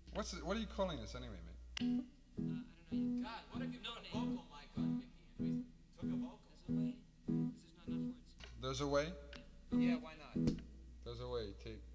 What are you calling this anyway, mate? I don't know yet. God, what if you No put a name. vocal mic on Mickey and we took a vocal? There's a way. Because there's not enough words. There's a way. Yeah, why not? There's a way. Take